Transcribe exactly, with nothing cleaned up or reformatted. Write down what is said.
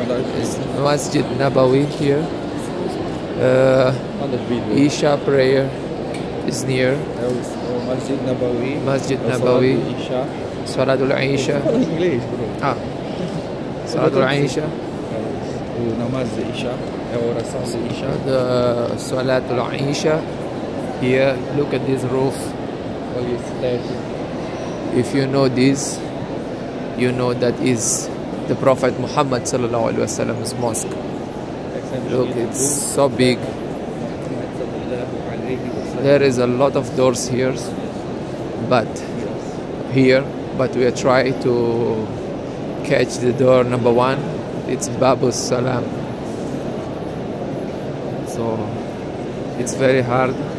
It's Masjid Nabawi here. Uh, Isha prayer is near. Masjid Nabawi. Masjid Nabawi. Isha. Salatul Isha. English, bro. Ah. Salatul Isha. Namaz Isha. Oração Isha. The Salatul Isha. Here, look at this roof. If you know this, you know that is the Prophet Muhammad sallallahu alaihi wasallam's mosque. Look, it's so big. There is a lot of doors here, but here, but we are trying to catch the door number one. It's Babus Salam. So it's very hard.